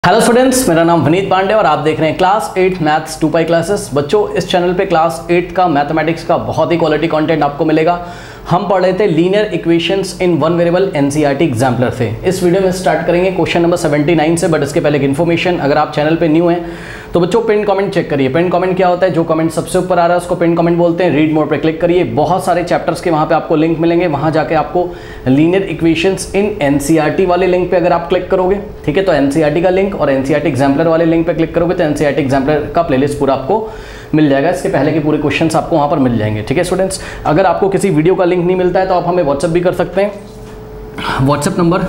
Hello students, मेरा नाम विनीत पांडे और आप देख रहे हैं क्लास 8 मैथ्स 2 पाई क्लासेस। बच्चों, इस चैनल पे क्लास 8 का मैथमेटिक्स का बहुत ही क्वालिटी कंटेंट आपको मिलेगा। हम पढ़ रहे थे linear equations in one variable NCERT exemplar से। इस वीडियो में स्टार्ट करेंगे क्वेश्चन नंबर 79 से, बट इसके पहले एक इन्फॉर्मेशन, अगर आप चैनल पे न्यू हैं तो बच्चों पिन कमेंट चेक करिए। पिन कमेंट क्या होता है? जो कमेंट सबसे ऊपर आ रहा है उसको पिन कमेंट बोलते हैं। रीड मोर पे क्लिक करिए, बहुत सारे चैप्टर्स के वहाँ पे आपको लिंक मिलेंगे। वहाँ जाके आपको लीनियर इक्वेशंस इन एनसीईआरटी वाले लिंक पे अगर आप क्लिक करोगे, ठीक है, तो एनसीईआरटी का लिंक और एनसीईआरटी एग्जाम्पलर वाले लिंक पे क्लिक करोगे तो एनसीईआरटी एग्जाम्पलर का प्लेलिस्ट पूरा आपको मिल जाएगा। इसके पहले के पूरे क्वेश्चंस आपको वहाँ पर मिल जाएंगे। ठीक है स्टूडेंट्स, अगर आपको किसी वीडियो का लिंक नहीं मिलता है तो आप हमें व्हाट्सएप भी कर सकते हैं। व्हाट्सएप नंबर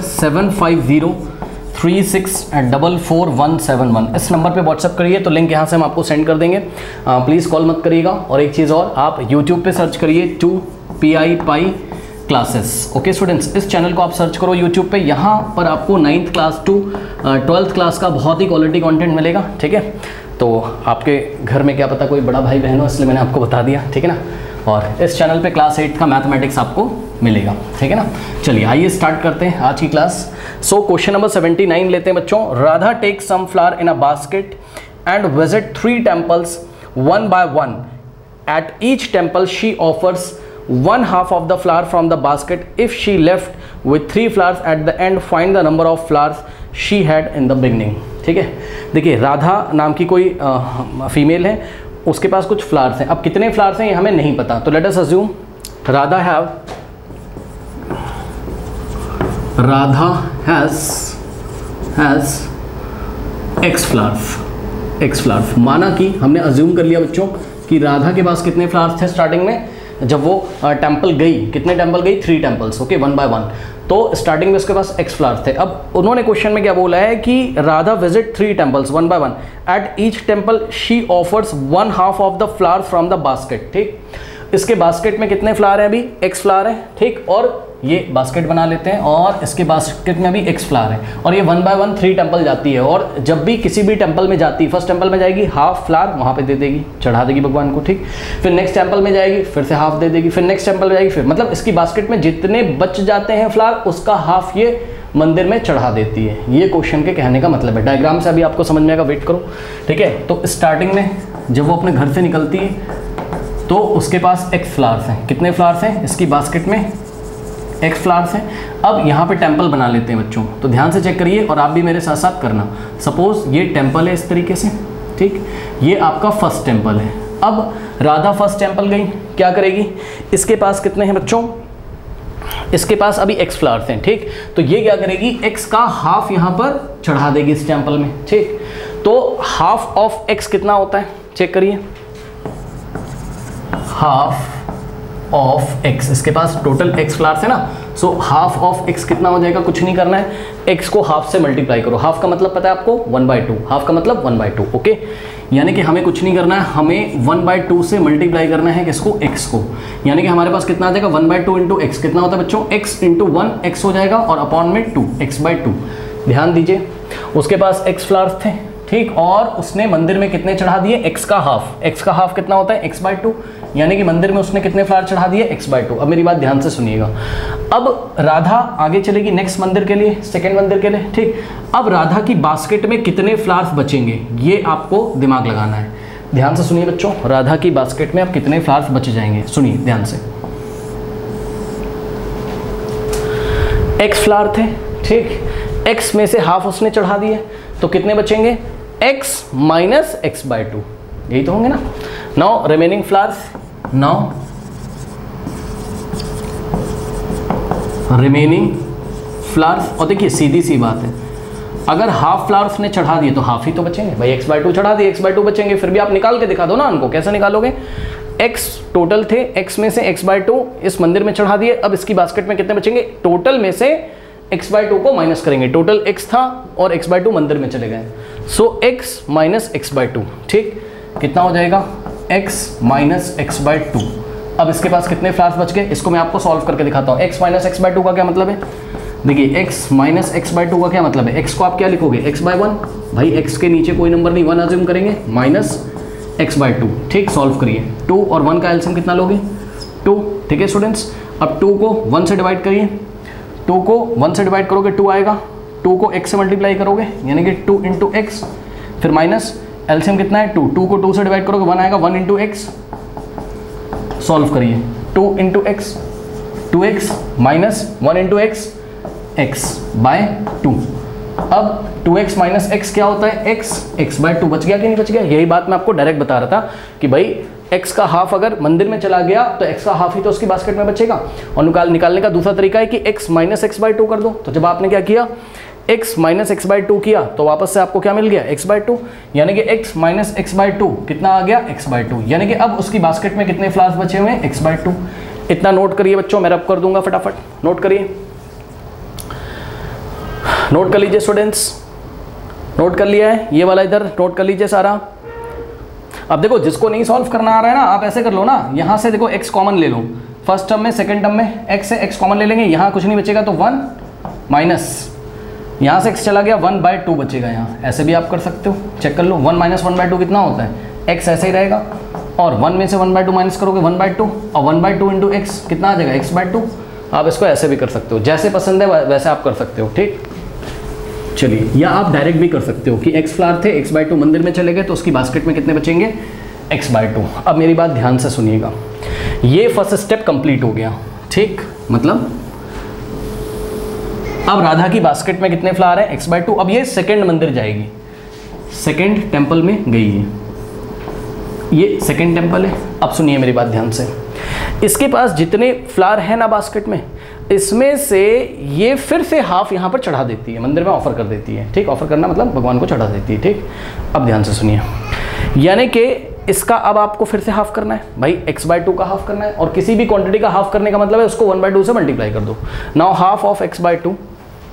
7503644171, इस नंबर पे व्हाट्सएप करिए तो लिंक यहाँ से हम आपको सेंड कर देंगे। प्लीज़ कॉल मत करिएगा। और एक चीज़ और, आप यूट्यूब पे सर्च करिए 2PI pi classes. Okay students, इस चैनल को आप सर्च करो यूट्यूब पे। यहाँ पर आपको 9th class to 12th class का बहुत ही क्वालिटी कंटेंट मिलेगा। ठीक है, तो आपके घर में क्या पता कोई बड़ा भाई बहन हो, इसलिए मैंने आपको बता दिया। ठीक है ना, और इस चैनल पे क्लास 8 का मैथमेटिक्स आपको मिलेगा। ठीक है ना, चलिए आइए स्टार्ट करते हैं आज की क्लास। सो क्वेश्चन नंबर 79 लेते हैं बच्चों। Radha take some flower in a basket and visit 3 temples one by one. At each temple she offers 1/2 of the flower from the basket. If she left with 3 flowers at the end, find the number of flowers she had in the beginning. ठीक है, देखिए राधा नाम की कोई female है, उसके पास कुछ flowers हैं। अब कितने फ्लावर्स हैं ये हमें नहीं पता, तो let us assume Radha has X flowers. माना कि हमने अज्यूम कर लिया बच्चों कि राधा के पास कितने फ्लावर्स थे स्टार्टिंग में जब वो टेम्पल गई। कितने टेम्पल गई? 3 टेम्पल्स। Okay, 1 by 1। तो स्टार्टिंग में उसके पास X फ्लावर्स थे। अब उन्होंने क्वेश्चन में क्या बोला है कि Radha visit 3 temples 1 by 1। At each temple she offers 1/2 of the flowers from the basket। ठीक, इसके बास्केट में कितने फ्लावर हैं? अभी X फ्लावर है। ठीक, और ये बास्केट बना लेते हैं और इसके बास्केट में भी X फ्लावर है और ये 1 by 1 3 टेम्पल जाती है। और जब भी किसी भी टेम्पल में जाती है, फर्स्ट टेम्पल में जाएगी, हाफ फ्लावर वहाँ पे दे देगी, चढ़ा देगी भगवान को। ठीक, फिर नेक्स्ट टेम्पल में जाएगी, फिर से हाफ दे देगी, फिर नेक्स्ट टेम्पल में जाएगी, फिर मतलब इसकी बास्केट में जितने बच जाते हैं फ्लावर उसका हाफ ये मंदिर में चढ़ा देती है। ये क्वेश्चन के कहने का मतलब है। डायग्राम से अभी आपको समझ में आएगा, वेट करो। ठीक है, तो स्टार्टिंग में जब वो अपने घर से निकलती है तो उसके पास X फ्लावर्स हैं। कितने फ्लावर्स हैं? इसकी बास्केट में X फ्लावर्स हैं। अब यहाँ पे टेम्पल बना लेते हैं बच्चों, तो ध्यान से चेक करिए और आप भी मेरे साथ साथ करना। सपोज ये टेम्पल है इस तरीके से। ठीक, ये आपका फर्स्ट टेम्पल है। अब राधा फर्स्ट टेम्पल गई, क्या करेगी? इसके पास कितने हैं बच्चों? इसके पास अभी X फ्लावर्स हैं। ठीक, तो ये क्या करेगी? X का हाफ यहाँ पर चढ़ा देगी इस टेम्पल में। ठीक, तो हाफ ऑफ X कितना होता है? चेक करिए, हाफ ऑफ X। इसके पास टोटल X फ्लावर्स है ना, सो हाफ ऑफ X कितना हो जाएगा? कुछ नहीं करना है, X को हाफ से मल्टीप्लाई करो। हाफ का मतलब पता है आपको? 1/2। हाफ का मतलब 1/2। ओके, यानी कि हमें कुछ नहीं करना है, हमें 1/2 से मल्टीप्लाई करना है किसको? X को। यानी कि हमारे पास कितना आ जाएगा? 1/2 इंटू X कितना होता है बच्चों? X इंटू 1 X हो जाएगा और अपॉन में 2 X/2। ध्यान दीजिए, उसके पास X फ्लावर्स थे। ठीक, और उसने मंदिर में कितने चढ़ा दिए? X का हाफ। X का हाफ कितना होता है? X/2। यानी कि मंदिर में उसने कितने फ्लावर चढ़ा दिए? X/2। अब मेरी बात ध्यान से सुनिएगा। अब राधा आगे चलेगी नेक्स्ट मंदिर के लिए, सेकंड मंदिर के लिए। ठीक, अब राधा की बास्केट में कितने फ्लावर्स बचेंगे ये आपको दिमाग लगाना है। ध्यान से सुनिए बच्चों, राधा की बास्केट में अब कितने फ्लावर्स बच जाएंगे? सुनिए ध्यान से। X फ्लावर थे। ठीक, X में से हाफ उसने चढ़ा दिए, तो कितने बचेंगे? X माइनस X/2, यही तो होंगे ना। नाउ रिमेनिंग फ्लावर्स, और देखिए सीधी सी बात है, अगर हाफ फ्लावर्स ने चढ़ा दिए तो हाफ ही तो बचेंगे भाई। X/2 चढ़ा दिए, X/2 बचेंगे। फिर भी आप निकाल के दिखा दो ना उनको, कैसे निकालोगे? X टोटल थे, X में से X/2 इस मंदिर में चढ़ा दिए। अब इसकी बास्केट में कितने बचेंगे? टोटल में से X/2 को माइनस करेंगे। टोटल X था और X/2 मंदिर में चले गए, सो X माइनस X/2। ठीक, कितना हो जाएगा? X minus X/2। अब इसके पास कितने फ्लावर्स बच गए? इसको मैं आपको सॉल्व करके दिखाता हूँ। X माइनस X/2 का क्या मतलब है? देखिए, X माइनस X/2 का क्या मतलब है? X को आप क्या लिखोगे? X/1। भाई X के नीचे कोई नंबर नहीं, 1 अज्यूम करेंगे, माइनस X/2। ठीक, सॉल्व करिए। 2 और 1 का एलसीएम कितना लोगे? 2। ठीक है स्टूडेंट्स, अब 2 को 1 से डिवाइड करिए। 2 को 1 से डिवाइड करोगे 2 आएगा, 2 को x से मल्टीप्लाई करोगे यानी कि 2 इंटू एक्स, फिर माइनस एलसीएम कितना है 2, 2 को 2 से डिवाइड करोगे 1 आएगा, 1 इंटू एक्स, सॉल्व करिए 2 into x 2x minus 1 into x x by 2। अब 2x माइनस एक्स क्या होता है x बाय 2, बच गया कि नहीं बच गया? यही बात मैं आपको डायरेक्ट बता रहा था कि भाई x का हाफ अगर मंदिर में चला गया तो x का हाफ ही तो उसकी बास्केट में बचेगा। और निकालने का दूसरा तरीका है कि x माइनस एक्स बाय 2 कर दो। तो जब आपने क्या किया x माइनस एक्स बाय 2 किया तो वापस से आपको क्या मिल गया x बाय 2, यानी कि x माइनस एक्स बाय 2 कितना आ गया x बाय 2, यानी कि अब उसकी बास्केट में कितने फ्लावर्स बचे हुए हैं x बाय 2। इतना नोट करिए बच्चों, मैं रब कर दूंगा फटाफट, नोट करिए, नोट कर लीजिए स्टूडेंट्स, नोट कर लिया है ये वाला, इधर नोट कर लीजिए सारा। अब देखो जिसको नहीं सॉल्व करना आ रहा है ना, आप ऐसे कर लो ना, यहाँ से देखो x कॉमन ले लो, फर्स्ट टर्म में सेकंड टर्म में x से x कॉमन ले लेंगे, यहाँ कुछ नहीं बचेगा तो 1 माइनस, यहाँ से x चला गया 1 बाय 2 बचेगा यहाँ, ऐसे भी आप कर सकते हो, चेक कर लो 1 माइनस 1 बाय 2 कितना होता है x ऐसे ही रहेगा, और 1 में से 1 बाय 2 माइनस करोगे 1 बाय 2, और 1 बाय 2 इंटू एक्स कितना आ जाएगा x बाय 2। आप इसको ऐसे भी कर सकते हो, जैसे पसंद है वैसे आप कर सकते हो, ठीक। चलिए, या आप डायरेक्ट भी कर सकते हो कि x फ्लावर थे, x बाय 2 मंदिर में चले गए तो उसकी बास्केट में कितने बचेंगे x बाय 2। अब मेरी बात ध्यान से सुनिएगा, ये फर्स्ट स्टेप कंप्लीट हो गया, ठीक, मतलब अब राधा की बास्केट में कितने फ्लावर हैं x बाय 2। अब ये सेकंड मंदिर जाएगी, सेकंड टेम्पल में गई है, ये सेकंड टेम्पल है। अब सुनिए मेरी बात ध्यान से, इसके पास जितने फ्लावर हैं ना बास्केट में, इसमें से ये फिर से हाफ यहाँ पर चढ़ा देती है, मंदिर में ऑफर कर देती है, ठीक, ऑफर करना मतलब भगवान को चढ़ा देती है, ठीक। अब ध्यान से सुनिए, यानी कि इसका अब आपको फिर से हाफ करना है भाई, x बाय 2 का हाफ करना है, और किसी भी क्वांटिटी का हाफ करने का मतलब है उसको 1 बाय 2 से मल्टीप्लाई कर दो। Now half of x by 2,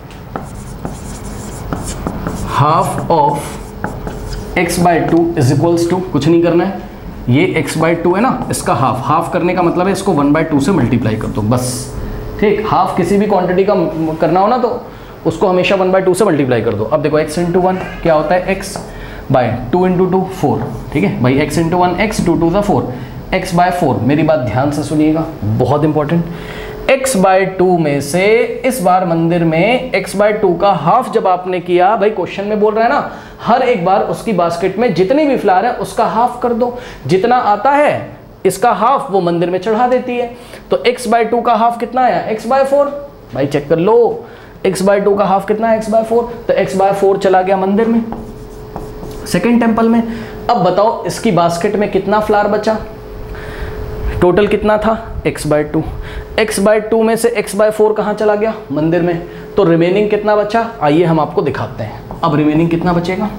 half of x by 2 is equals to, कुछ नहीं करना है, ये x बाय 2 है ना, इसका हाफ करने का मतलब है इसको 1 बाय 2 से मल्टीप्लाई कर दो, बस, ठीक। हाफ किसी भी क्वांटिटी का करना हो ना तो उसको हमेशा 1 बाय 2 से मल्टीप्लाई कर दो। अब देखो x इंटू 1 क्या होता है x बाय 2 इंटू 2 4, ठीक है भाई, x into 1 x, 2 2 4, x by 4। मेरी बात ध्यान से सुनिएगा, बहुत इंपॉर्टेंट, x बाय 2 में से इस बार मंदिर में x बाय 2 का हाफ जब आपने किया, भाई क्वेश्चन में बोल रहा है ना, हर एक बार उसकी बास्केट में जितनी भी फ्लावर है उसका हाफ कर दो, जितना आता है इसका हाफ वो मंदिर में चढ़ा देती है। तो x बाय 2 का हाफ कितना आया x बाय 4, भाई चेक कर लो, x बाय 2 का हाफ कितना है x बाय 4, तो x बाय 4 चला गया मंदिर में, सेकेंड टेम्पल में। अब बताओ इसकी बास्केट में कितना फ्लावर बचा, टोटल कितना था x बाय 2, x बाय 2 में से x बाय 4 कहाँ चला गया मंदिर में, तो रिमेनिंग कितना बचा, आइए हम आपको दिखाते हैं। अब रिमेनिंग कितना बचेगा,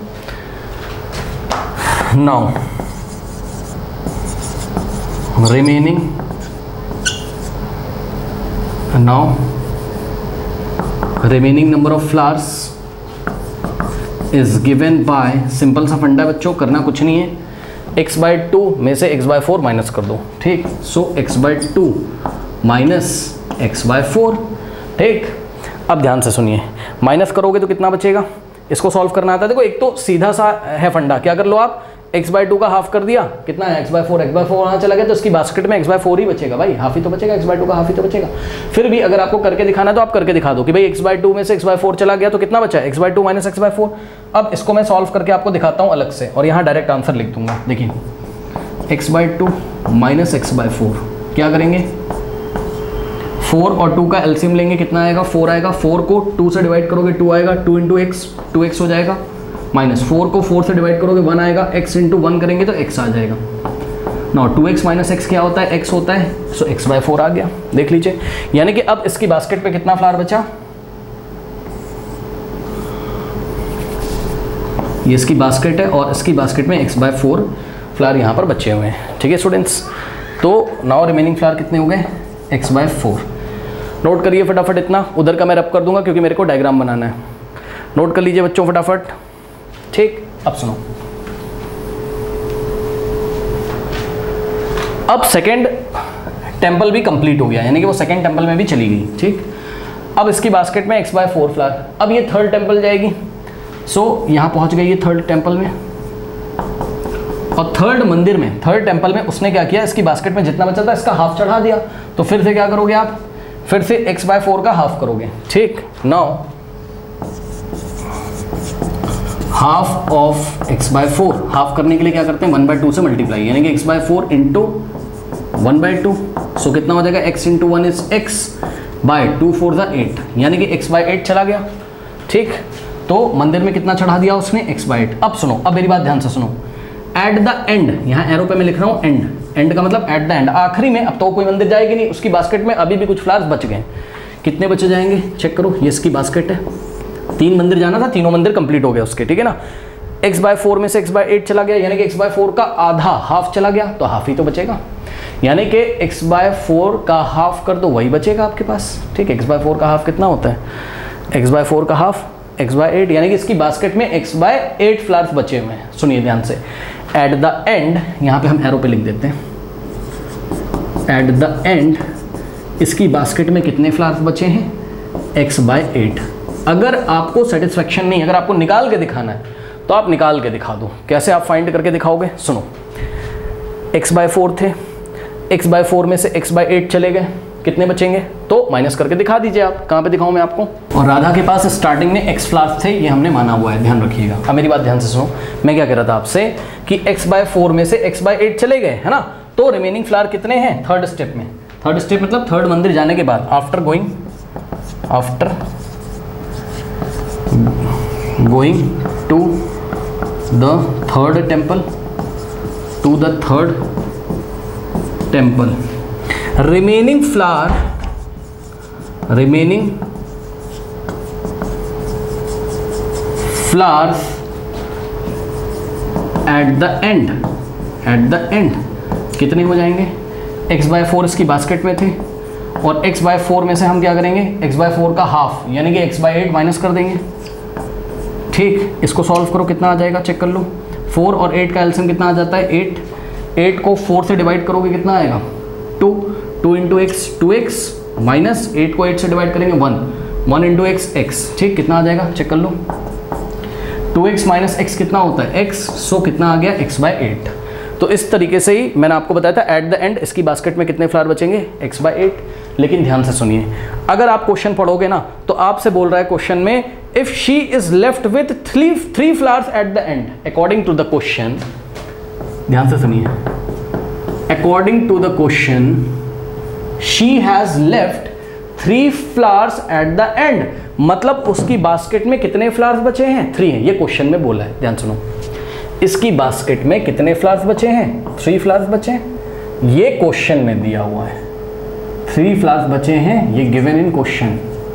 now remaining, now remaining number of flowers is given by, simple सा फंडा बच्चों, करना कुछ नहीं है, x बाय 2 में से x बाय 4 माइनस कर दो, ठीक, so x by 2 minus x by 4, ठीक। अब ध्यान से सुनिए, माइनस करोगे तो कितना बचेगा, इसको सॉल्व करना आता है, देखो एक तो सीधा सा है फंडा, क्या कर लो आप, x बाय 2 का हाफ कर दिया, कितना है x बाय 4, x बाय 4 वहाँ चला गया तो इसकी बास्केट में x बाय 4 ही बचेगा, भाई हाफ ही तो बचेगा, x बाय 2 का हाफ ही तो बचेगा। फिर भी अगर आपको करके दिखाना है तो आप करके दिखा दो कि भाई x बाय 2 में से x बाय 4 चला गया तो कितना बचा, x by 2 minus x by 4। अब इसको मैं सॉल्व करके आपको दिखाता हूँ अलग से, और यहाँ डायरेक्ट आंसर लिख दूंगा, देखिए x by 2 minus x by 4, क्या करेंगे 4 और 2 का एलसीएम लेंगे, कितना आएगा 4 आएगा, 4 को 2 से डिवाइड करोगे 2 आएगा, 2 इंटू एक्स 2x हो जाएगा, माइनस 4 को 4 से डिवाइड करोगे 1 आएगा, x इंटू 1 करेंगे तो x आ जाएगा। नाउ 2x माइनस एक्स क्या होता है, x होता है, सो x बाय 4 आ गया, देख लीजिए। यानी कि अब इसकी बास्केट पे कितना फ्लावर बचा, ये इसकी बास्केट है और इसकी बास्केट में x बाय 4 फ्लावर यहाँ पर बचे हुए हैं, ठीक है स्टूडेंट्स। तो नाउ रिमेनिंग फ्लावर कितने हो गए, x बाय 4। नोट करिए फटाफट, इतना उधर का मैं रब कर दूंगा क्योंकि मेरे को डायग्राम बनाना है, नोट कर लीजिए बच्चों फटाफट, ठीक। अब सुनो, अब सेकेंड टेम्पल भी कंप्लीट हो गया, यानी कि वो सेकेंड टेम्पल में भी चली गई, ठीक। अब इसकी बास्केट में x बाय 4 फ्लावर, अब ये थर्ड टेम्पल जाएगी, सो यहाँ पहुँच गई ये थर्ड टेम्पल में, और थर्ड मंदिर में, थर्ड टेम्पल में उसने क्या किया, इसकी बास्केट में जितना बचा था इसका हाफ चढ़ा दिया, तो फिर से क्या करोगे आप, फिर से x बाय 4 का हाफ करोगे, ठीक। Now half of x by 4, half करने के लिए क्या करते हैं 1/2 से मल्टीप्लाई, यानी कि x बाय 4 इंटू 1/2, सो कितना हो जाएगा x into 1 is x by 2 4 ज़ा 8, यानी कि x बाय 8 चला गया। ठीक, तो मंदिर में कितना चढ़ा दिया उसने x बाय 8। अब सुनो, अब मेरी बात ध्यान से सुनो, एट द एंड, यहाँ एरो पे मैं लिख रहा हूँ एंड, एंड का मतलब एट द एंड, आखिरी में। अब तो कोई मंदिर जाएगी नहीं, उसकी बास्केट में अभी भी कुछ फ्लावर्स बच गए, कितने बचे जाएंगे चेक करो, ये इसकी बास्केट है, 3 मंदिर जाना था, तीनों मंदिर कंप्लीट हो गया उसके, ठीक है ना। x बाय 4 में से x बाय 8 चला गया, यानी कि x बाय 4 का आधा, हाफ चला गया, तो हाफ ही तो बचेगा, यानी कि x बाय 4 का हाफ कर दो, वही बचेगा आपके पास। ठीक है, x बाय 4 का हाफ कितना होता है, x बाय 4 का हाफ x बाय 8, यानी कि इसकी बास्केट में x बाय 8 फ्लावर्स बचे हुए हैं। सुनिए ध्यान से, एट द एंड, यहाँ पे हम एरो पे लिख देते हैं, एट द एंड इसकी बास्केट में कितने फ्लावर्स बचे हैं x बाय 8। अगर आपको सेटिस्फेक्शन नहीं, अगर आपको निकाल के दिखाना है तो आप निकाल के दिखा दो। कैसे आप फाइंड करके दिखाओगे, सुनो, x बाय 4 थे, x बाय 4 में से x बाय 8 चले गए, कितने बचेंगे, तो माइनस करके दिखा दीजिए आप। कहाँ पे दिखाऊं मैं आपको, और राधा के पास स्टार्टिंग में x फ्लावर्स थे, ये हमने माना हुआ है, ध्यान रखिएगा। अब मेरी बात ध्यान से सुनो, मैं क्या कह रहा था आपसे कि x बाय 4 में से x बाय 8 चले गए, है ना, तो रिमेनिंग फ्लावर कितने हैं थर्ड स्टेप में, थर्ड स्टेप मतलब थर्ड मंदिर जाने के बाद, after going to the third temple, to the third temple, remaining flower flowers at the end कितने हो जाएंगे, x बाय 4 इसकी बास्केट में थे, और x बाय 4 में से हम क्या करेंगे, x बाय 4 का हाफ, यानी कि x बाय 8 माइनस कर देंगे। ठीक, इसको सॉल्व करो, कितना आ जाएगा चेक कर लो, 4 और 8 का एलसीएम कितना आ जाता है 8 को 4 से डिवाइड करोगे कितना आएगा 2 इंटू एक्स 2x माइनस 8 को 8 से डिवाइड करेंगे 1 इंटू x, ठीक, कितना आ जाएगा चेक कर लो, 2x माइनस x कितना होता है x, सो कितना आ गया x बाय 8। तो इस तरीके से ही मैंने आपको बताया था एट द एंड इसकी बास्केट में कितने फ्लावर बचेंगे x बाय 8। लेकिन ध्यान से सुनिए, अगर आप क्वेश्चन पढ़ोगे ना तो आपसे बोल रहा है क्वेश्चन में, if she is left with three flowers at the end, according to the question, ध्यान से सुनिए, according to the question she has left 3 flowers at the end, मतलब उसकी बास्केट में कितने फ्लावर्स बचे हैं 3 हैं, ये क्वेश्चन में बोला है, ध्यान सुनो, इसकी बास्केट में कितने फ्लावर्स बचे हैं 3 फ्लावर्स बचे हैं, ये क्वेश्चन में दिया हुआ है 3 फ्लावर्स बचे हैं, ये गिवन इन क्वेश्चन,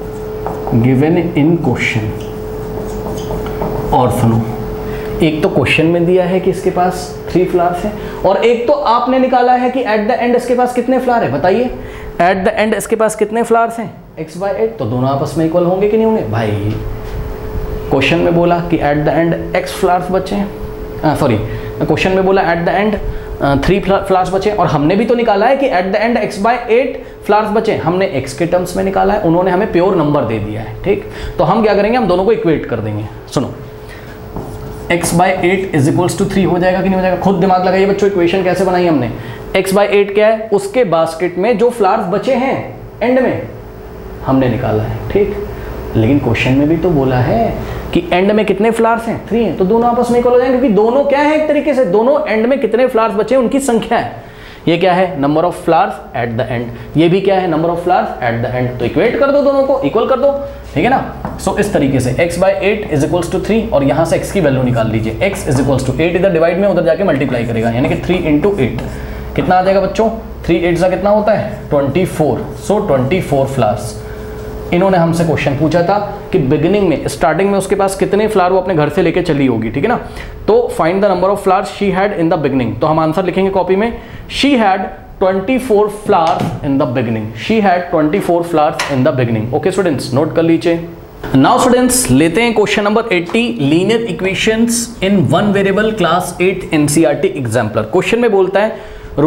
और सुनो, एक तो क्वेश्चन में दिया है कि इसके पास 3 फ्लावर्स हैं, और एक तो आपने निकाला है कि एट द एंड इसके पास कितने फ्लावर है, बताइए एट द एंड इसके पास कितने फ्लावर्स हैं x बाय 8, तो दोनों आपस में इक्वल होंगे कि नहीं होंगे भाई। क्वेश्चन में बोला कि at the end x flowers बचे हैं, सॉरी क्वेश्चन में बोला एट द एंड 3 फ्लावर्स बचे, और हमने भी तो निकाला है कि at the end x by 8 flowers बचे, हमने x के टर्म्स में निकाला है, उन्होंने हमें प्योर नंबर दे दिया है। ठीक, तो हम क्या करेंगे, हम दोनों को इक्वेट कर देंगे। सुनो, x by 8 is equals to 3 हो जाएगा कि नहीं हो जाएगा, खुद दिमाग लगाइए बच्चों, इक्वेशन कैसे बनाई हमने, x बाय 8 क्या है, उसके बास्केट में जो फ्लावर्स बचे हैं एंड में हमने निकाला है। ठीक, लेकिन क्वेश्चन में भी तो बोला है कि एंड में कितने फ्लावर्स हैं 3 हैं, तो दोनों आपस में इक्वल हो जाएंगे, क्योंकि दोनों क्या है, एक तरीके से दोनों एंड में कितने फ्लावर्स बचे हैं उनकी संख्या है। ये क्या है, number of flowers at the end, ये भी क्या है, number of flowers at the end, तो इक्वेट कर दो, दोनों को इक्वल कर दो, ठीक है ना। सो इस तरीके से x by 8 is equals to 3, और यहाँ से x की वैल्यू निकाल लीजिए, x इज इक्वल्स टू 8 इधर डिवाइड में, उधर जाके मल्टीप्लाई करेगा, यानी कि 3 इंटू 8 कितना आ जाएगा बच्चों, 3 8 का कितना होता है 24, सो 24 फ्लावर्स। इन्होंने हमसे क्वेश्चन पूछा था कि बिगिनिंग में, स्टार्टिंग में उसके पास कितने फ्लावर वो अपने घर से लेके चली होगी, ठीक है ना। तो find the number of flowers she had in the beginning, तो हम आंसर लिखेंगे कॉपी में, she had 24 flowers in the beginning, she had 24 flowers in the beginning. Okay students, note कर लीजिए। नाउ स्टूडेंट्स, लेते हैं question number 80, linear equations in 1 variable class 8 NCERT exemplar. Question में बोलता है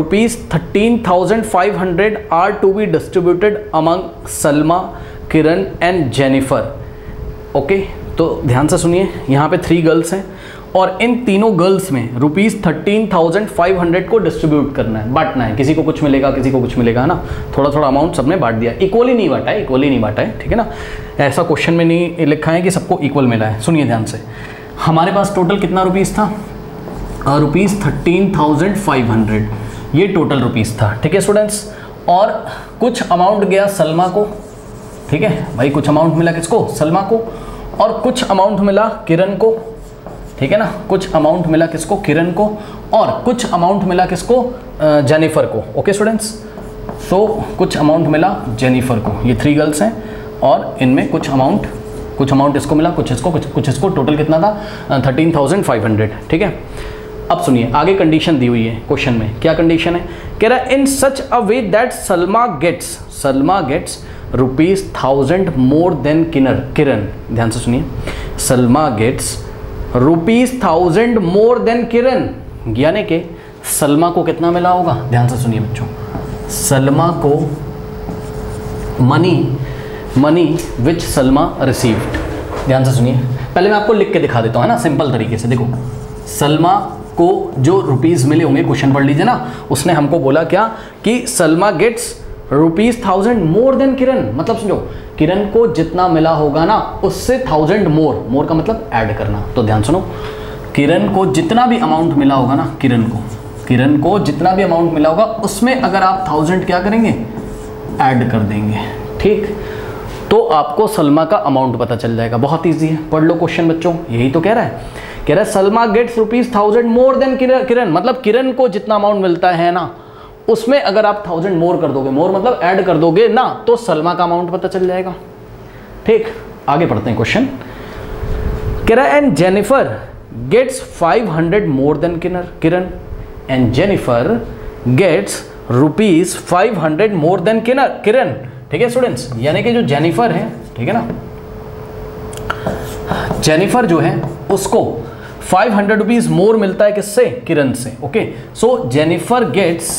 ₹13,500 are to be distributed among Salma, Kiran and Jennifer. Okay, तो ध्यान से सुनिए, यहाँ पे 3 गर्ल्स हैं और इन तीनों गर्ल्स में ₹13,500 को डिस्ट्रीब्यूट करना है, बांटना है, किसी को कुछ मिलेगा किसी को कुछ मिलेगा, है ना, थोड़ा थोड़ा अमाउंट सबने बांट दिया, इक्वली नहीं बांटा है, इक्वली नहीं बांटा है, ठीक है ना, ऐसा क्वेश्चन में नहीं लिखा है कि सबको इक्वल मिला है। सुनिए ध्यान से, हमारे पास टोटल कितना रुपीस था, रुपीस 13,500, ये टोटल रुपीस था। ठीक है स्टूडेंट्स, और कुछ अमाउंट गया सलमा को, ठीक है भाई, कुछ अमाउंट मिला किसको, सलमा को, और कुछ अमाउंट मिला किरण को, ठीक है ना, कुछ अमाउंट मिला किसको, किरण को, और कुछ अमाउंट मिला किसको, जेनिफर को। ओके स्टूडेंट्स, सो कुछ अमाउंट मिला जेनिफर को, ये 3 गर्ल्स हैं, और इनमें कुछ अमाउंट इसको मिला, कुछ इसको, टोटल कितना था, 13,500। ठीक है, अब सुनिए आगे कंडीशन दी हुई है क्वेश्चन में, क्या कंडीशन है, कह रहा है in such a way that Salma gets ₹1000 more than Kiran. ध्यान से सुनिए, Salma gets ₹1000 more than Kiran, यानी कि सलमा को कितना मिला होगा, ध्यान से सुनिए बच्चों, सलमा को मनी विच सलमा रिसीव्ड। ध्यान से सुनिए, पहले मैं आपको लिख के दिखा देता हूँ, है ना, सिंपल तरीके से। देखो, सलमा को जो रुपीस मिले होंगे, क्वेश्चन पढ़ लीजिए ना, उसने हमको बोला क्या कि Salma gets ₹1000 more than Kiran, मतलब समझो किरण को जितना मिला होगा ना उससे 1000 मोर का मतलब ऐड करना। तो ध्यान सुनो, किरण को जितना भी अमाउंट मिला होगा ना, किरण को जितना भी अमाउंट मिला होगा उसमें अगर आप 1000 क्या करेंगे, ऐड कर देंगे। ठीक, तो आपको सलमा का अमाउंट पता चल जाएगा। बहुत ईजी है, पढ़ लो क्वेश्चन बच्चों, यही तो कह रहा है Salma gets ₹1000 more than Kiran, मतलब किरण को जितना अमाउंट मिलता है ना उसमें अगर आप 1000 मोर कर दोगे, मोर मतलब ऐड कर दोगे ना, तो सलमा का अमाउंट पता चल जाएगा। ठीक, आगे पढ़ते हैं क्वेश्चन, कह रहा है and Jennifer gets 500 more than Kiran, and Jennifer gets ₹500 more than Kiran. ठीक है स्टूडेंट्स, यानी कि जो जेनिफर है, ठीक है ना, जेनिफर जो है उसको 500 रुपीज मोर मिलता है किससे, किरण से। Okay, so Jennifer gets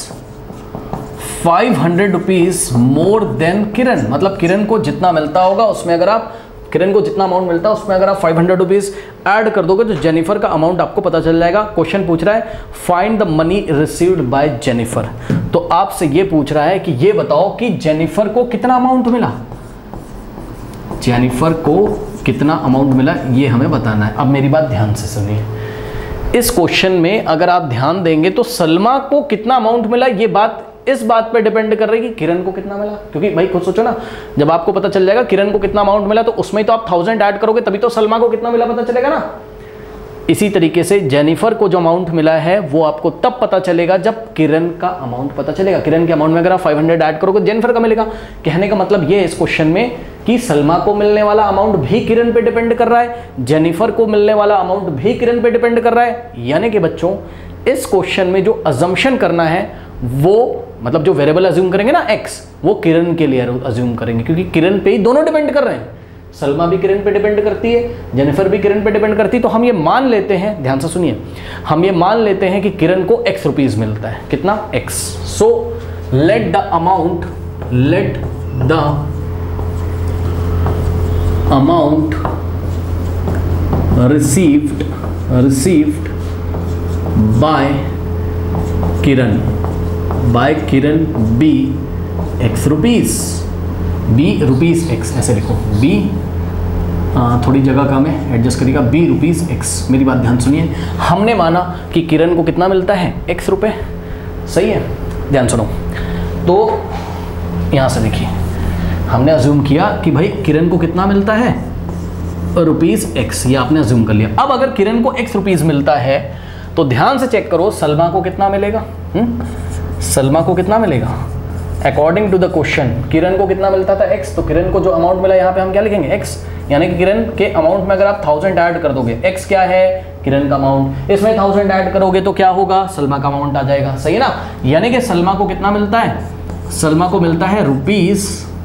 500 rupees more than Kiran, मतलब किरण को जितना मिलता होगा उसमें अगर आप, किरण को जितना अमाउंट मिलता है उसमें अगर आप 500 रुपीज ऐड कर दोगे तो जेनिफर का अमाउंट आपको पता चल जाएगा। क्वेश्चन पूछ रहा है find the money received by Jennifer, तो आपसे ये पूछ रहा है कि ये बताओ कि जेनिफर को कितना अमाउंट मिला, जेनिफर को कितना अमाउंट मिला ये हमें बताना है। अब मेरी बात ध्यान से सुनिए, इस क्वेश्चन में अगर आप ध्यान देंगे तो सलमा को कितना अमाउंट मिला ये बात इस बात पे डिपेंड कर रही है कि किरण को कितना मिला, क्योंकि भाई खुद सोचो ना, जब आपको पता चल जाएगा किरण को कितना अमाउंट मिला तो उसमें तो आप 1000 ऐड करोगे तभी तो सलमा को कितना मिला पता चलेगा ना। इसी तरीके से जेनिफर को जो अमाउंट मिला है वो आपको तब पता चलेगा जब किरण का अमाउंट पता चलेगा। किरण के अमाउंट में अगर आप 500 ऐड करोगे जेनिफर का मिलेगा। कहने का मतलब ये है इस क्वेश्चन में कि सलमा को मिलने वाला अमाउंट भी किरण पे डिपेंड कर रहा है, जेनिफर को मिलने वाला अमाउंट भी किरण पे डिपेंड कर रहा है। यानी कि बच्चों इस क्वेश्चन में जो अजम्पशन करना है वो, मतलब जो वेरिएबल अज्यूम करेंगे ना x, वो किरण के लिए अज्यूम करेंगे, क्योंकि किरण पे ही दोनों डिपेंड कर रहे हैं। सलमा भी किरण पे डिपेंड करती है, जेनिफर भी किरण पे डिपेंड करती है। तो हम ये मान लेते हैं, ध्यान से सुनिए, हम ये मान लेते हैं कि किरण को x रुपीज मिलता है, कितना x। So let the amount received by Kiran be x rupees, be rupees x, ऐसे लिखो बी, थोड़ी जगह कम है एडजस्ट करिएगा, बी रुपीज x। मेरी बात ध्यान सुनिए, हमने माना कि किरण को कितना मिलता है x रुपए, सही है, ध्यान सुनो। तो यहाँ से देखिए हमने अज्यूम किया कि भाई किरण को कितना मिलता है रुपीज x, ये आपने अज्यूम कर लिया। अब अगर किरण को x रुपीज मिलता है तो ध्यान से चेक करो सलमा को कितना मिलेगा, सलमा को कितना मिलेगा according to the question. Kiran को कितना मिलता था x, तो किरण को जो अमाउंट मिला यहाँ पे हम क्या लिखेंगे x, यानी कि किरण के अमाउंट में अगर आप 1000 ऐड कर दोगे, x क्या है किरण का अमाउंट, इसमें 1000 ऐड करोगे तो क्या होगा सलमा का अमाउंट आ जाएगा, सही है ना। यानी कि सलमा को कितना मिलता है, सलमा को मिलता है rupees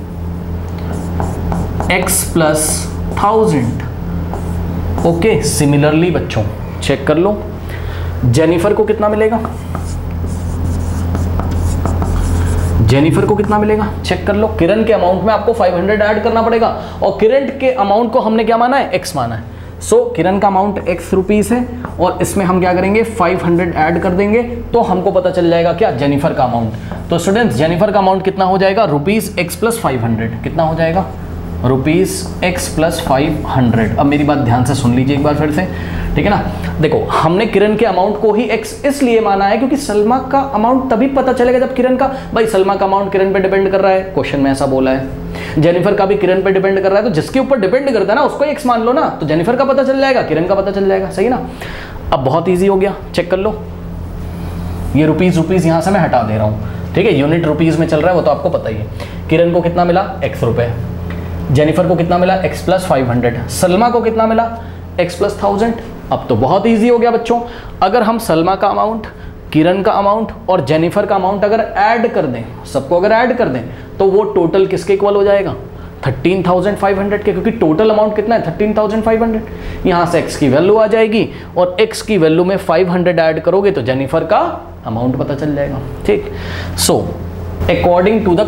x plus 1000। Okay, similarly बच्चों चेक कर लो जेनिफर को कितना मिलेगा, जेनिफर को कितना मिलेगा चेक कर लो। किरण के अमाउंट में आपको 500 ऐड करना पड़ेगा और किरण के अमाउंट को हमने क्या माना है x माना है। सो किरण का अमाउंट x रुपीस है और इसमें हम क्या करेंगे 500 ऐड कर देंगे तो हमको पता चल जाएगा क्या जेनिफर का अमाउंट। तो स्टूडेंट्स जेनिफर का अमाउंट कितना हो जाएगा रुपीस x प्लस 500, कितना हो जाएगा रुपीस x प्लस 500। अब मेरी बात ध्यान से सुन लीजिए एक बार फिर से, ठीक है ना। देखो हमने किरण के अमाउंट को ही x इसलिए माना है क्योंकि सलमा का अमाउंट तभी पता चलेगा जब किरण का, भाई सलमा का अमाउंट किरण पे डिपेंड कर रहा है, क्वेश्चन में ऐसा बोला है। जेनिफर का भी किरण पे डिपेंड कर रहा है, तो जिसके ऊपर डिपेंड करता है ना उसको x मान लो ना, तो जेनिफर का पता चल जाएगा, किरण का पता चल जाएगा, सही ना। अब बहुत ईजी हो गया, चेक कर लो। ये रुपीज यहाँ से मैं हटा दे रहा हूँ, ठीक है, यूनिट रुपीज में चल रहा है वो तो आपको पता ही है। किरण को कितना मिला x रुपए, जेनिफर को कितना मिला x + 500, सलमा को कितना मिला x + 1000। अब तो बहुत इजी हो गया बच्चों, अगर हम सलमा का अमाउंट, किरण का अमाउंट और जेनिफर का अमाउंट अगर ऐड कर दें, सबको अगर ऐड कर दें तो वो टोटल किसके इक्वल हो जाएगा, 13,500 के, क्योंकि टोटल अमाउंट कितना है 13,500। यहाँ से x की वैल्यू आ जाएगी और x की वैल्यू में 500 ऐड करोगे तो जेनिफर का अमाउंट पता चल जाएगा, ठीक। So according to the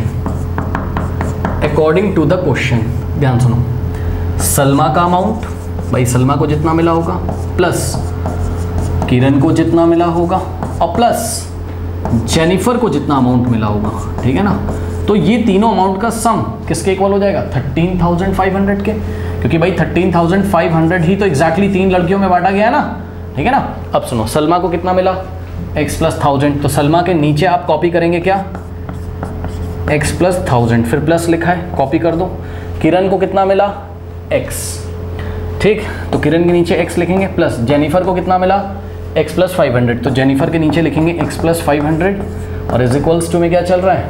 question, ध्यान सुनो, सलमा का अमाउंट, भाई सलमा को जितना मिला होगा प्लस किरण को जितना मिला होगा और प्लस जेनिफर को जितना अमाउंट मिला होगा, ठीक है ना, तो ये तीनों अमाउंट का सम किसके इक्वल हो जाएगा, 13,500 के, क्योंकि भाई 13,500 ही तो एग्जैक्टली 3 लड़कियों में बांटा गया है ना, ठीक है ना। अब सुनो, सलमा को कितना मिला x + 1000, तो सलमा के नीचे आप कॉपी करेंगे क्या, x + 1000, फिर प्लस लिखा है कॉपी कर दो। किरण को कितना मिला x, ठीक, तो किरण के नीचे x लिखेंगे, प्लस जेनिफर को कितना मिला x + 500, तो जेनिफर के नीचे लिखेंगे x + 500 और इज इक्वल्स टू में क्या चल रहा है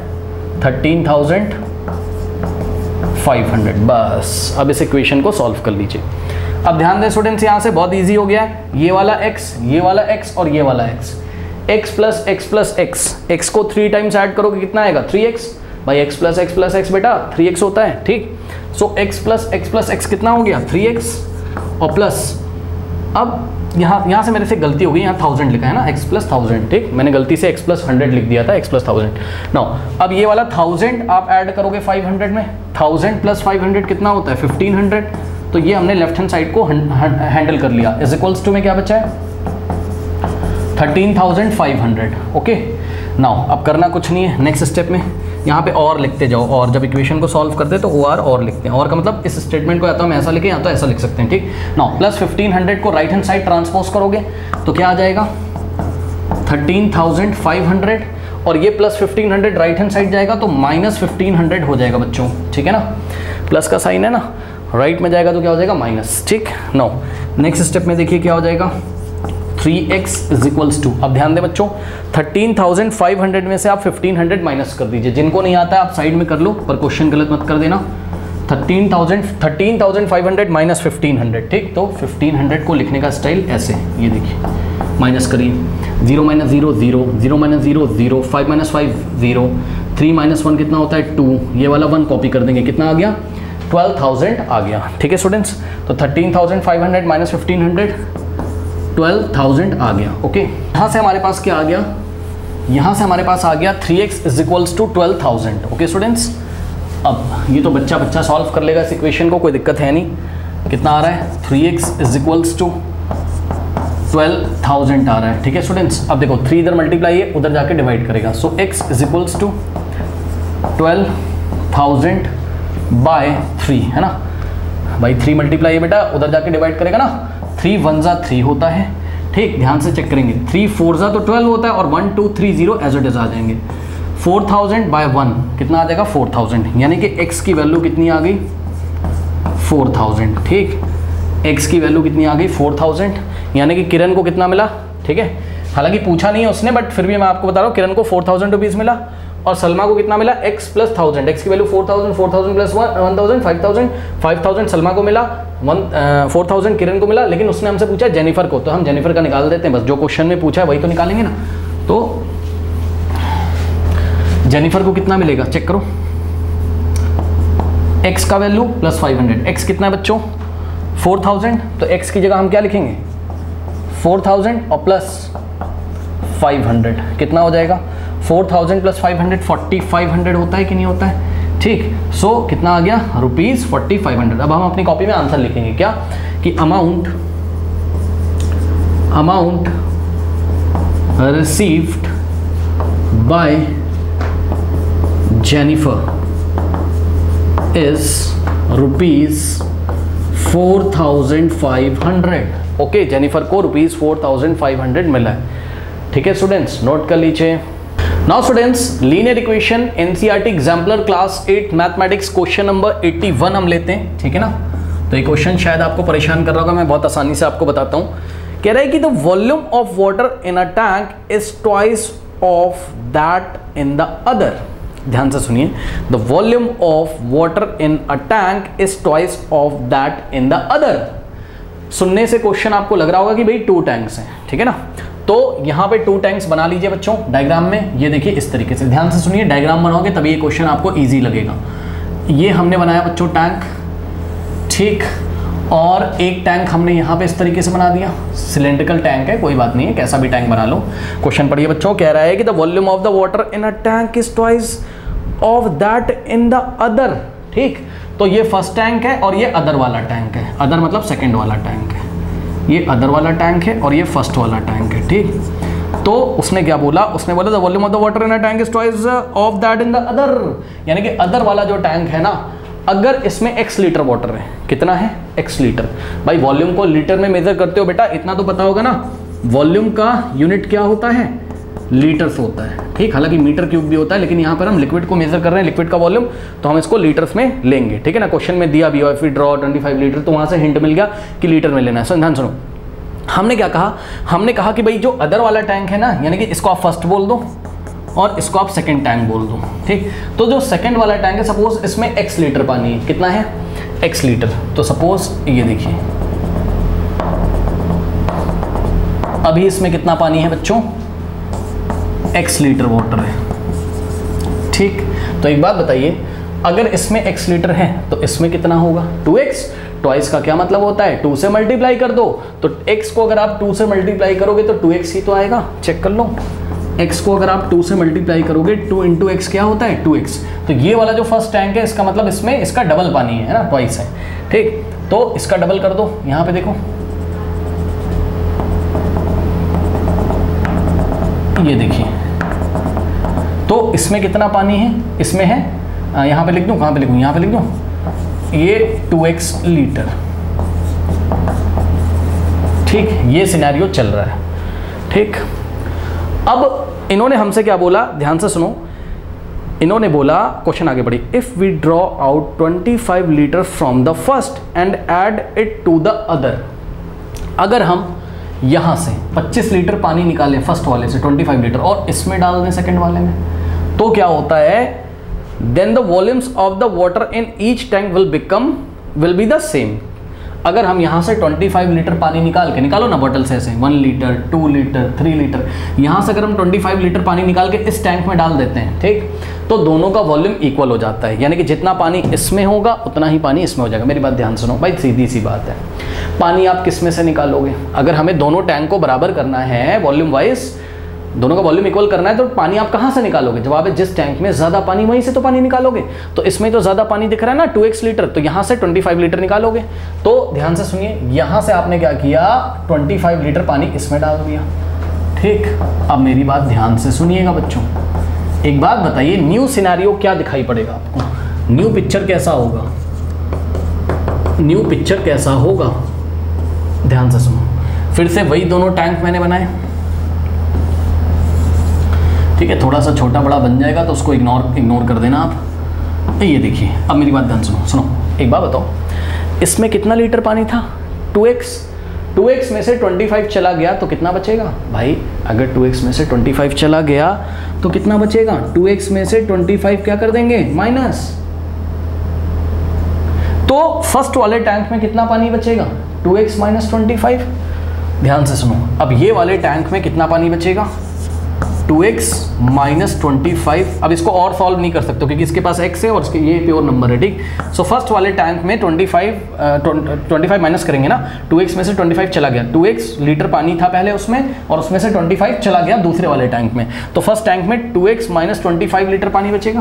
13,500। बस अब इस इक्वेशन को सॉल्व कर लीजिए। अब ध्यान दें स्टूडेंट्स, यहाँ से बहुत इजी हो गया है, ये वाला x, ये वाला x और ये वाला x, x + x + x, x को 3 टाइम्स ऐड करोगे कितना आएगा 3x, भाई x + x + x बेटा 3x होता है, ठीक। सो x + x + x कितना हो गया 3x और प्लस, अब यहाँ से मेरे से गलती हो गई, यहाँ 1000 लिखा है ना, x + 1000, ठीक, मैंने गलती से x + 100 लिख दिया था, x + 1000। नाउ अब ये वाला 1000 आप ऐड करोगे 500 में, 1000 + 500 कितना होता है 1500, तो ये हमने लेफ्ट हैंड साइड को हैंडल कर लिया, इज इक्वल्स टू में क्या बचा है 13,500, ओके। नाउ अब करना कुछ नहीं है, नेक्स्ट स्टेप में यहाँ पे और लिखते जाओ, और जब इक्वेशन को सॉल्व करते हैं तो OR और लिखते हैं, और का मतलब इस स्टेटमेंट को या तो हम ऐसा लिखें या तो ऐसा लिख सकते हैं, ठीक। नाउ प्लस 1500 को राइट हैंड साइड ट्रांसपोज करोगे तो क्या आ जाएगा 13,500 और ये प्लस 1500 राइट हैंड साइड जाएगा तो माइनस 1500 हो जाएगा बच्चों, ठीक है ना, प्लस का साइन है ना, राइट में जाएगा तो क्या हो जाएगा माइनस, ठीक। नाउ नेक्स्ट स्टेप में देखिए क्या हो जाएगा 3x = 2। अब ध्यान दें बच्चों, 13,500 में से आप 1500 माइनस कर दीजिए, जिनको नहीं आता है आप साइड में कर लो पर क्वेश्चन गलत मत कर देना। 13,500 माइनस 1500, ठीक, तो 1500 को लिखने का स्टाइल ऐसे, ये देखिए माइनस करिए, 0 - 0 0, 0 - 0 0, 5 - 5 0, 3 - 1 कितना होता है 2, ये वाला 1 कॉपी कर देंगे, कितना आ गया 12,000 आ गया, ठीक है स्टूडेंट्स। तो 13,500 माइनस 1500 12,000 आ गया, ओके। यहाँ से हमारे पास क्या आ गया, यहाँ से हमारे पास आ गया 3x = 12,000, ओके स्टूडेंट्स। अब ये तो बच्चा सॉल्व कर लेगा इस इक्वेशन को, कोई दिक्कत है नहीं। कितना आ रहा है 3x = 12,000 आ रहा है, ठीक है स्टूडेंट्स। अब देखो 3 इधर मल्टीप्लाई है, उधर जाके डिवाइड करेगा, सो x = 12,000 / 3 है ना, भाई 3 मल्टीप्लाई है बेटा, उधर जाके डिवाइड करेगा ना, 3 × 1 = 3 होता है, ठीक, ध्यान से चेक करेंगे, 3 × 4 = तो 12 होता है और 1 2 3 0 एज इट इज आ जाएंगे। 4000 / 1 कितना आ जाएगा 4000, यानी कि x की वैल्यू कितनी आ गई 4000, ठीक, x की वैल्यू कितनी आ गई 4000, यानी कि किरण को कितना मिला, ठीक है, हालांकि पूछा नहीं है उसने बट फिर भी मैं आपको बता रहा हूँ, किरण को 4000 रुपीज़ मिला और सलमा को कितना मिला x + 1000, x की वैल्यू 4000, 4000 + 1000 5000, 5000 सलमा को मिला, 4000 किरण को मिला, लेकिन उसने हमसे पूछा जेनिफर को, तो हम जेनिफर का निकाल देते हैं, बस जो क्वेश्चन में पूछा है वही तो निकालेंगे ना। तो जेनिफर को कितना मिलेगा चेक करो, x का वैल्यू प्लस 500, x कितना है बच्चों 4000, तो x की जगह हम क्या लिखेंगे 4000 और प्लस 500, कितना हो जाएगा 4000 + 500 4500 होता है कि नहीं होता है, ठीक। सो कितना आ गया ₹4500। अब हम अपनी कॉपी में आंसर लिखेंगे क्या कि amount received by Jennifer is ₹4500, okay, Jennifer को ₹4,500 मिला है। ठीक है स्टूडेंट्स, नोट कर लीजिए। Now students, linear equation NCERT exemplar class 8 mathematics question number 81 हम लेते हैं। ठीक है ना, तो ये क्वेश्चन शायद आपको परेशान कर रहा होगा, मैं बहुत आसानी से आपको बताता हूँ। कह रहा है कि the volume of water in a tank is twice of that in the other. ध्यान से सुनिए, the volume of water in a tank is twice of that in the other. सुनने से क्वेश्चन आपको लग रहा होगा कि भाई 2 टैंक्स हैं। ठीक है ना, तो यहाँ पे 2 टैंक्स बना लीजिए बच्चों डायग्राम में। ये देखिए इस तरीके से, ध्यान से सुनिए, डायग्राम बनाओगे तभी ये क्वेश्चन आपको इजी लगेगा। ये हमने बनाया बच्चों टैंक, ठीक, और एक टैंक हमने यहाँ पे इस तरीके से बना दिया। सिलेंड्रिकल टैंक है, कोई बात नहीं है, कैसा भी टैंक बना लो। क्वेश्चन पढ़िए बच्चों, कह रहा है कि the volume of the water in a tank is twice of that in the other. ठीक, तो ये फर्स्ट टैंक है और ये अदर वाला टैंक है। अदर मतलब सेकंड वाला टैंक है, ये अदर वाला टैंक है और ये फर्स्ट वाला टैंक है। ठीक, तो उसने क्या बोला, उसने बोला the volume of the water in a tank is twice of that in the other. यानी कि अदर वाला जो टैंक है ना, अगर इसमें x लीटर वाटर है, कितना है x लीटर। भाई वॉल्यूम को लीटर में मेजर करते हो बेटा, इतना तो पता होगा ना, वॉल्यूम का यूनिट क्या होता है, लीटर्स होता है। ठीक, हालांकि मीटर क्यूब भी होता है, लेकिन यहाँ पर हम लिक्विड को मेजर कर रहे हैं, लिक्विड का वॉल्यूम, तो हम इसको लीटर्स में लेंगे। ठीक है ना, क्वेश्चन में दिया भी हो, इफ वी ड्रॉ 25 लीटर, तो वहाँ से हिंट मिल गया कि लीटर में लेना है। ध्यान सुनो, हमने क्या कहा, हमने कहा कि भाई जो अदर वाला टैंक है ना, यानी कि इसको आप फर्स्ट बोल दो और इसको आप सेकंड टैंक बोल दो। ठीक, तो जो सेकंड वाला टैंक है, सपोज इसमें x लीटर पानी है, कितना है x लीटर, तो सपोज ये देखिए अभी इसमें कितना पानी है बच्चों, x लीटर वाटर है। ठीक, तो एक बात बताइए, अगर इसमें x लीटर है तो इसमें कितना होगा, 2x। ट्वाइस का क्या मतलब होता है, 2 से मल्टीप्लाई कर दो, तो x को अगर आप 2 से मल्टीप्लाई करोगे तो 2x ही तो आएगा। चेक कर लो, x को अगर आप 2 से मल्टीप्लाई करोगे, 2 इंटू एक्स क्या होता है, 2x। तो ये वाला जो फर्स्ट टैंक है, इसका मतलब इसमें इसका डबल पानी है ना, ट्वाइस है। ठीक, तो इसका डबल कर दो, यहाँ पे देखो, ये देखिए, तो इसमें कितना पानी है, इसमें है, यहाँ पे लिख दूँ, कहाँ पे लिखूँ, यहाँ पे लिख दूँ, ये 2x लीटर। ठीक, ये सिनेरियो चल रहा है। ठीक, अब इन्होंने हमसे क्या बोला, ध्यान से सुनो, इन्होंने बोला, क्वेश्चन आगे बढ़ी, if we draw out 25 litre from the first and add it to the other. अगर हम यहां से 25 लीटर पानी निकालें फर्स्ट वाले से, 25 लीटर, और इसमें डाल दें सेकंड वाले में, तो क्या होता है, then the volumes of the water in each tank will be the same. अगर हम यहाँ से 25 लीटर पानी निकालो ना बॉटल से ऐसे, 1 लीटर, 2 लीटर, 3 लीटर, यहाँ से अगर हम 25 लीटर पानी निकाल के इस टैंक में डाल देते हैं, ठीक, तो दोनों का वॉल्यूम इक्वल हो जाता है। यानी कि जितना पानी इसमें होगा उतना ही पानी इसमें हो जाएगा। मेरी बात ध्यान सुनो भाई, सीधी सी बात है। पानी आप किस में से निकालोगे, अगर हमें दोनों टैंक को बराबर करना है, वॉल्यूम वाइज दोनों का वॉल्यूम इक्वल करना है, तो पानी आप कहाँ से निकालोगे, जवाब है जिस टैंक में ज़्यादा पानी वहीं से तो पानी निकालोगे। तो इसमें तो ज़्यादा पानी दिख रहा है ना, 2x लीटर, तो यहाँ से 25 लीटर निकालोगे। तो ध्यान से सुनिए, यहाँ से आपने क्या किया, 25 लीटर पानी इसमें डाल दिया। ठीक, अब मेरी बात ध्यान से सुनिएगा बच्चों, एक बात बताइए, न्यू सिनेरियो क्या दिखाई पड़ेगा आपको, न्यू पिक्चर कैसा होगा, न्यू पिक्चर कैसा होगा, ध्यान से सुनो। फिर से वही दोनों टैंक मैंने बनाए, ठीक है, थोड़ा सा छोटा बड़ा बन जाएगा तो उसको इग्नोर कर देना आप। ये देखिए, अब मेरी बात ध्यान सुनो, एक बात बताओ, इसमें कितना लीटर पानी था, 2x में से 25 चला गया तो कितना बचेगा भाई, अगर 2x में से 25 चला गया तो कितना बचेगा, 2x में से 25 क्या कर देंगे, माइनस। तो फर्स्ट वाले टैंक में कितना पानी बचेगा, 2x माइनस 25। ध्यान से सुनो, अब ये वाले टैंक में कितना पानी बचेगा, 2x माइनस 25। अब इसको और सॉल्व नहीं कर सकते क्योंकि इसके पास x है और इसके ये प्योर नंबर है। ठीक, सो फर्स्ट वाले टैंक में 25 माइनस करेंगे ना, 2x में से 25 चला गया, 2x लीटर पानी था पहले उसमें, और उसमें से 25 चला गया दूसरे वाले टैंक में, तो फर्स्ट टैंक में 2x माइनस 25 लीटर पानी बचेगा।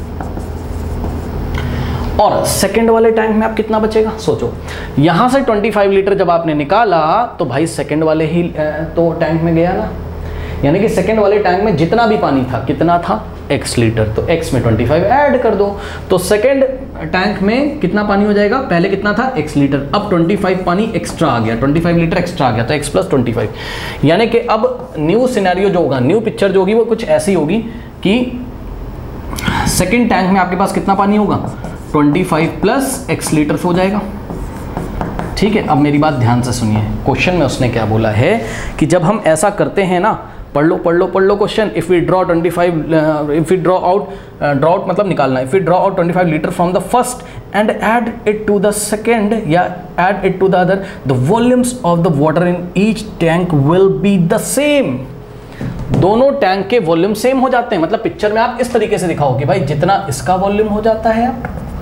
और सेकंड वाले टैंक में आप कितना बचेगा, सोचो, यहां से 25 लीटर जब आपने निकाला तो भाई सेकंड वाले ही तो टैंक में गया ना, यानी कि सेकंड वाले टैंक में जितना भी पानी था, कितना था, x लीटर, तो x में 25 ऐड कर दो, तो सेकंड टैंक में कितना पानी हो जाएगा, पहले कितना था x लीटर, अब 25 पानी एक्स्ट्रा आ गया, 25 लीटर एक्स्ट्रा आ गया, तो x प्लस 25। यानी कि अब न्यू सिनेरियो जो होगा, न्यू पिक्चर जो होगी वो कुछ ऐसी होगी कि सेकेंड टैंक में आपके पास कितना पानी होगा, 25 प्लस x लीटर हो जाएगा। ठीक है, अब मेरी बात ध्यान से सुनिए, क्वेश्चन में उसने क्या बोला है कि जब हम ऐसा करते हैं ना, पढ़ लो question, if we draw 25 if we draw out मतलब निकालना, if we draw out 25 litre from the first and add it to the second या add it to the other, the volumes of the water in each tank will be the same. दोनों tank के volume same हो जाते हैं, मतलब picture में आप इस तरीके से दिखाओ कि भाई जितना इसका वॉल्यूम हो जाता है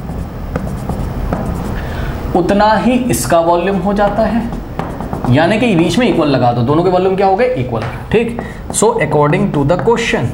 उतना ही इसका वॉल्यूम हो जाता है, यानी कि बीच में इक्वल लगा दो, दोनों के वॉल्यूम क्या हो गए, इक्वल। ठीक, so according to the question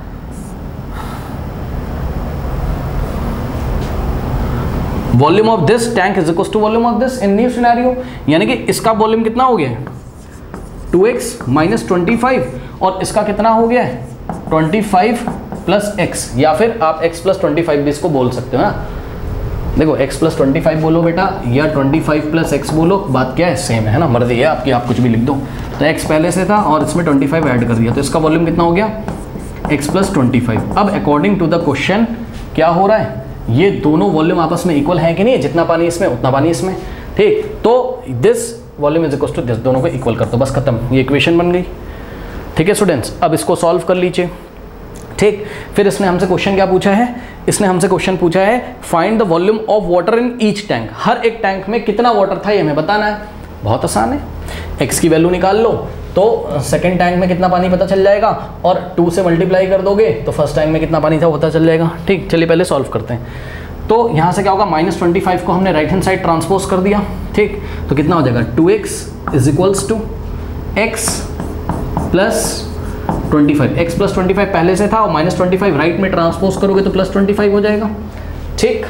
volume of this tank is equal to volume of this in new scenario, यानी कि इसका वॉल्यूम कितना हो गया 2x माइनस 25 और इसका कितना हो गया 25 प्लस x, या फिर आप x प्लस 25 भी इसको बोल सकते हो ना। देखो x प्लस 25 बोलो बेटा या 25 प्लस x बोलो, बात क्या है, सेम है ना, मर्जी है आपकी, आप कुछ भी लिख दो। तो x पहले से था और इसमें 25 ऐड कर दिया, तो इसका वॉल्यूम कितना हो गया x प्लस 25। अब अकॉर्डिंग टू द क्वेश्चन क्या हो रहा है, ये दोनों वॉल्यूम आपस में इक्वल है कि नहीं, जितना पानी इसमें उतना पानी इसमें। ठीक, तो this volume is equal to this, दोनों को इक्वल कर दो, बस खत्म, ये इक्वेशन बन गई। ठीक है स्टूडेंट्स, अब इसको सॉल्व कर लीजिए। ठीक, फिर इसने हमसे क्वेश्चन क्या पूछा है, इसने हमसे क्वेश्चन पूछा है find the volume of water in each tank, हर एक टैंक में कितना वाटर था ये हमें बताना है। बहुत आसान है, x की वैल्यू निकाल लो तो सेकंड टैंक में कितना पानी पता चल जाएगा, और 2 से मल्टीप्लाई कर दोगे तो फर्स्ट टैंक में कितना पानी था वो पता चल जाएगा। ठीक, चलिए पहले सॉल्व करते हैं। तो यहाँ से क्या होगा, -25 को हमने राइट हैंड साइड ट्रांसपोज कर दिया। ठीक, तो कितना हो जाएगा 2x is equals to x plus 25, x plus 25 पहले से था और -25 राइट में ट्रांसपोज करोगे तो प्लस 25 हो जाएगा। ठीक,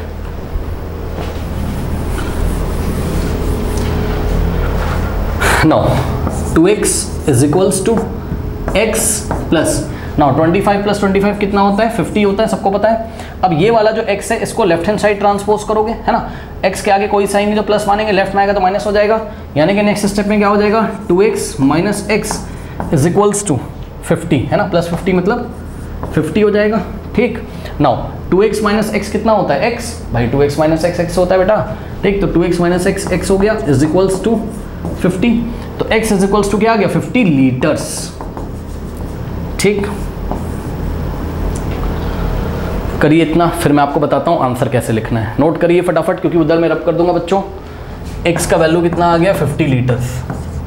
now 2x is equals to x plus, now 25 plus 25 कितना होता है 50 होता है, सबको पता है। अब ये वाला जो x है इसको लेफ्ट हैंड साइड ट्रांसपोज करोगे, है ना, x के आगे कोई साइन नहीं, जो प्लस मानेंगे लेफ्ट में आएगा तो माइनस हो जाएगा, यानी कि नेक्स्ट स्टेप में क्या हो जाएगा 2x minus x is equals to 50, है ना, प्लस 50 मतलब 50 हो जाएगा। ठीक, नाउ 2x माइनस x कितना होता है x, भाई 2x माइनस x होता है बेटा। ठीक, तो 2x माइनस x हो गया इज इक्वल्स टू 50, तो x इज इक्वल्स टू क्या आ गया 50 लीटर्स। ठीक, करिए इतना, फिर मैं आपको बताता हूँ आंसर कैसे लिखना है, नोट करिए फटाफट क्योंकि उधर मैं रब कर दूंगा बच्चों। x का वैल्यू कितना आ गया 50 लीटर्स,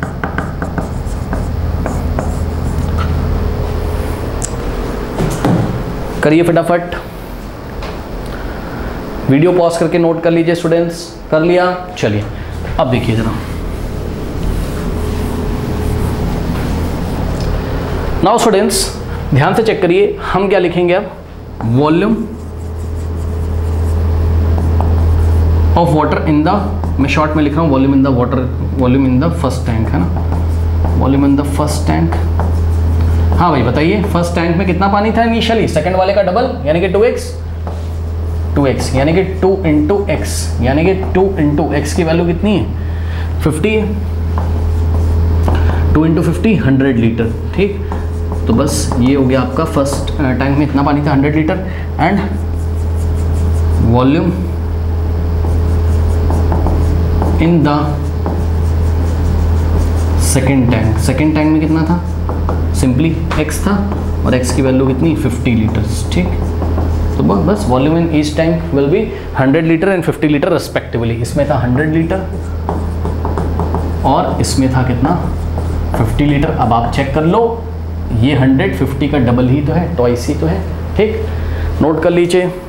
करिए फटाफट, वीडियो पॉज करके नोट कर लीजिए स्टूडेंट्स, कर लिया। चलिए अब देखिए जरा, नाउ स्टूडेंट्स ध्यान से चेक करिए, हम क्या लिखेंगे अब, volume of water in the, मैं शॉर्ट में लिख रहा हूँ volume in the water, volume in the first tank, है ना, volume in the first tank. हाँ भाई बताइए, फर्स्ट टैंक में कितना पानी था इनिशियली, सेकंड वाले का डबल यानी कि 2x यानी कि 2 इंटू एक्स, यानी कि 2 इंटू एक्स की वैल्यू कितनी है 50 है, 2 इंटू 50 100 लीटर। ठीक, तो बस ये हो गया आपका फर्स्ट टैंक में इतना पानी था 100 litre, and volume in the second tank, second tank में कितना था, सिंपली x था और x की वैल्यू कितनी 50 लीटर्स। ठीक, तो बस volume in each tank will be 100 litre and 50 litre respectively. इसमें था 100 लीटर और इसमें था कितना 50 लीटर। अब आप चेक कर लो, ये 150 का डबल ही तो है, ट्वाइस ही तो है। ठीक, नोट कर लीजिए।